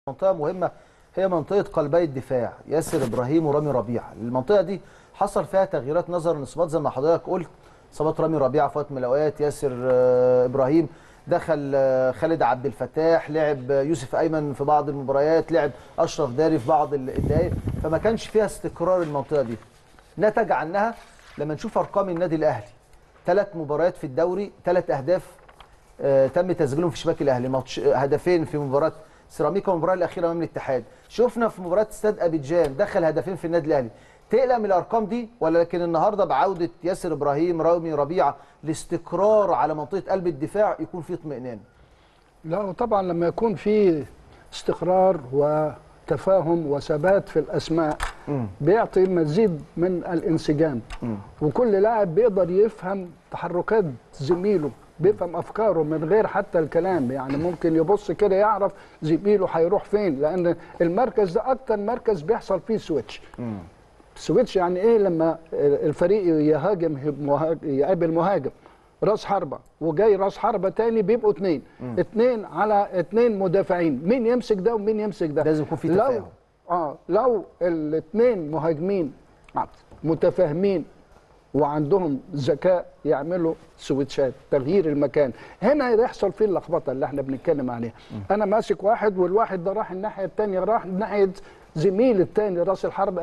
منطقة مهمة هي منطقة قلبي الدفاع ياسر إبراهيم ورامي ربيعة. المنطقة دي حصل فيها تغييرات نظرا لإصابات زي ما حضرتك قلت، إصابات رامي ربيعة في وقت من الأوقات، ياسر إبراهيم دخل، خالد عبد الفتاح لعب، يوسف أيمن في بعض المباريات لعب، أشرف داري في بعض الدقائق، فما كانش فيها استقرار المنطقة دي. نتج عنها لما نشوف أرقام النادي الأهلي، 3 مباريات في الدوري، 3 أهداف تم تسجيلهم في شباك الاهلي، هدفين في مباراه سيراميكا والمباراه الاخيره امام الاتحاد. شفنا في مباراه استاد ابيجان دخل هدفين في النادي الاهلي. تقلق من الارقام دي ولا لكن النهارده بعوده ياسر ابراهيم رامي ربيعه الاستقرار على منطقه قلب الدفاع يكون في اطمئنان؟ لا طبعا لما يكون في استقرار وتفاهم وثبات في الاسماء بيعطي مزيد من الانسجام، وكل لاعب بيقدر يفهم تحركات زميله، بيفهم افكاره من غير حتى الكلام، يعني ممكن يبص كده يعرف زميله هيروح فين، لان المركز ده اكتر مركز بيحصل فيه سويتش. سويتش يعني ايه؟ لما الفريق يهاجم يقابل مهاجم راس حربه وجاي راس حربه تاني بيبقوا اتنين على 2 مدافعين، مين يمسك ده ومين يمسك ده؟ لازم يكون في تفاهم. لو الاثنين مهاجمين متفاهمين وعندهم ذكاء يعملوا سويتشات تغيير المكان، هنا يحصل فيه اللخبطه اللي احنا بنتكلم عليها. انا ماسك واحد والواحد ده راح الناحيه الثانيه، راح ناحيه زميل الثاني راس الحرب،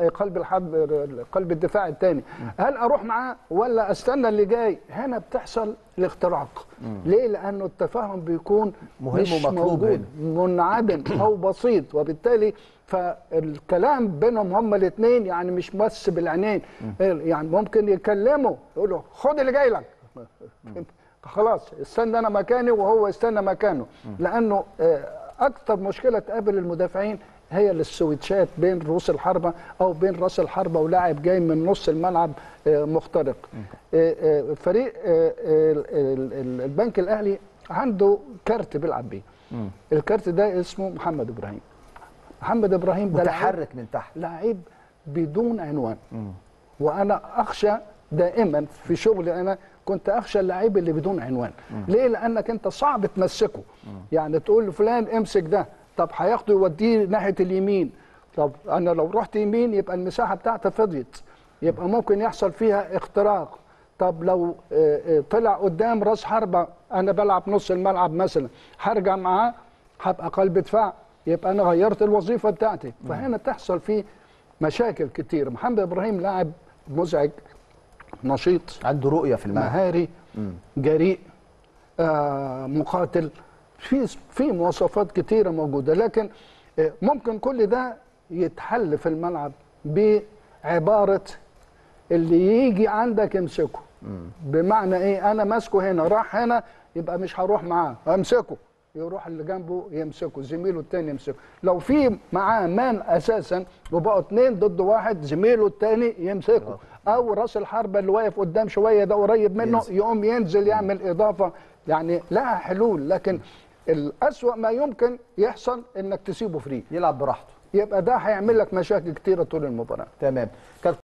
قلب الدفاع الثاني، هل اروح معاه ولا استنى اللي جاي؟ هنا بتحصل الاختراق. ليه؟ لانه التفاهم بيكون مش موجود، منعدم او بسيط، وبالتالي فالكلام بينهم هما الاثنين يعني مش بس بالعينين، يعني ممكن يكلموا يقولوا خد اللي جاي لك، خلاص استنى انا مكاني وهو يستنى مكانه، لانه اكتر مشكله تقابل المدافعين هي السويتشات بين رؤوس الحربه او بين راس الحربه ولاعب جاي من نص الملعب مخترق. فريق البنك الاهلي عنده كارت بيلعب بيه، الكارت ده اسمه محمد ابراهيم. محمد ابراهيم ده متحرك من تحت، لعيب بدون عنوان. وانا اخشى دائما في شغلي، انا كنت اخشى اللعيب اللي بدون عنوان. ليه؟ لانك انت صعب تمسكه، يعني تقول لفلان امسك ده، طب هياخده يوديه ناحيه اليمين، طب انا لو رحت يمين يبقى المساحه بتاعتها فضيت، يبقى ممكن يحصل فيها اختراق. طب لو طلع قدام راس حربه، انا بلعب نص الملعب مثلا، هرجع معاه هبقى قلب دفاع، يبقى انا غيرت الوظيفه بتاعتي. فهنا تحصل فيه مشاكل كتير. محمد ابراهيم لاعب مزعج، نشيط، عنده رؤيه في الملعب، مهاري، جريء، مقاتل، في مواصفات كتيره موجوده، لكن ممكن كل ده يتحل في الملعب بعباره اللي يجي عندك امسكه. بمعنى ايه؟ انا ماسكه هنا، راح هنا، يبقى مش هروح معاه، امسكه، يروح اللي جنبه يمسكه، زميله الثاني يمسكه. لو في معاه مان اساسا وبقوا 2 ضد 1، زميله الثاني يمسكه، او راس الحربه اللي واقف قدام شويه ده قريب منه يقوم ينزل يعمل اضافه. يعني لها حلول، لكن الأسوأ ما يمكن يحصل انك تسيبه فري يلعب براحته، يبقى ده هيعمل لك مشاكل كتيره طول المباراه. تمام.